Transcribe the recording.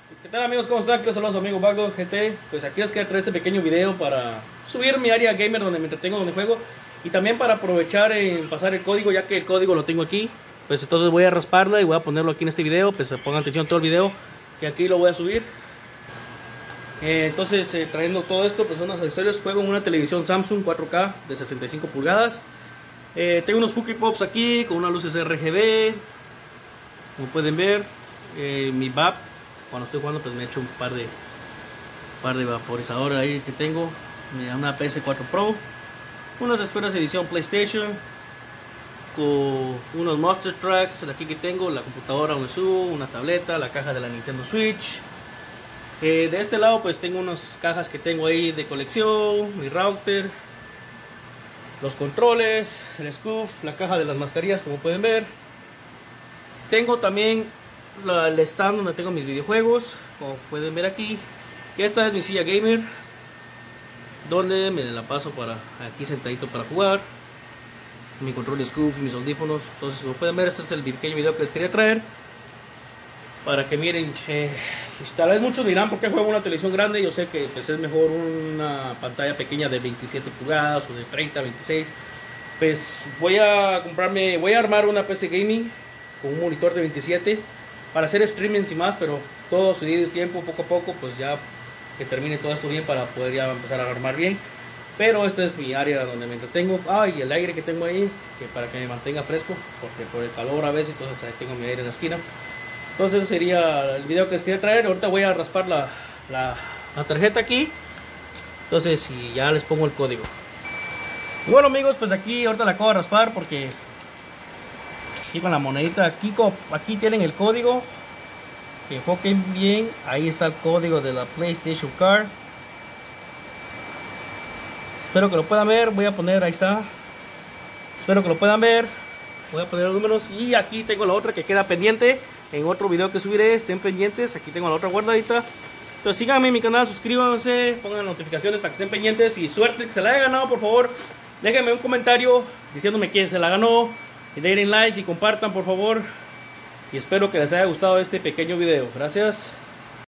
¿Qué tal amigos? ¿Cómo están? Quiero saludar a su amigo Bagdo GT. Pues aquí les quiero traer este pequeño video para subir mi área gamer donde me entretengo, donde juego. Y también para aprovechar en pasar el código, ya que el código lo tengo aquí. Pues entonces voy a rasparla y voy a ponerlo aquí en este video. Pues pongan atención a todo el video, que aquí lo voy a subir. Trayendo todo esto, pues son los accesorios. Juego en una televisión Samsung 4K de 65 pulgadas. Tengo unos Funky Pops aquí con unas luces RGB. Como pueden ver, mi VAP, cuando estoy jugando, pues me he hecho un par de vaporizadores ahí que tengo. Una PS4 Pro, unas esferas de edición PlayStation, con unos Monster Tracks de aquí que tengo, la computadora donde subo, una tableta, la caja de la Nintendo Switch. De este lado pues tengo unas cajas que tengo ahí de colección, mi router, los controles, el scoop, la caja de las mascarillas como pueden ver. Tengo también el stand donde tengo mis videojuegos, como pueden ver aquí. Y esta es mi silla gamer, donde me la paso para aquí sentadito para jugar. Mi control de scoop y mis audífonos. Entonces como pueden ver, este es el pequeño video que les quería traer, para que miren. Tal vez muchos dirán por qué juego una televisión grande. Yo sé que pues, es mejor una pantalla pequeña de 27 pulgadas o de 30, 26. Pues voy a armar una PC gaming con un monitor de 27 para hacer streamings y más, pero todo su debido tiempo, poco a poco, pues ya que termine todo esto bien para poder ya empezar a armar bien. Pero esta es mi área donde me entretengo. Y el aire que tengo ahí, que para que me mantenga fresco, porque por el calor a veces, entonces ahí tengo mi aire en la esquina. Entonces sería el video que les quería traer. Ahorita voy a raspar la tarjeta aquí. Entonces, y ya les pongo el código. Y bueno amigos, pues aquí ahorita la acabo de raspar porque aquí con la monedita, aquí tienen el código. Que enfoquen bien, ahí está el código de la PlayStation Card. Espero que lo puedan ver, voy a poner, ahí está. Espero que lo puedan ver. Voy a poner los números y aquí tengo la otra que queda pendiente. En otro video que subiré, estén pendientes. Aquí tengo la otra guardadita. Entonces síganme en mi canal, suscríbanse, pongan notificaciones para que estén pendientes. Y suerte que se la haya ganado, por favor. Déjenme un comentario diciéndome quién se la ganó. Y denle like y compartan, por favor. Y espero que les haya gustado este pequeño video. Gracias.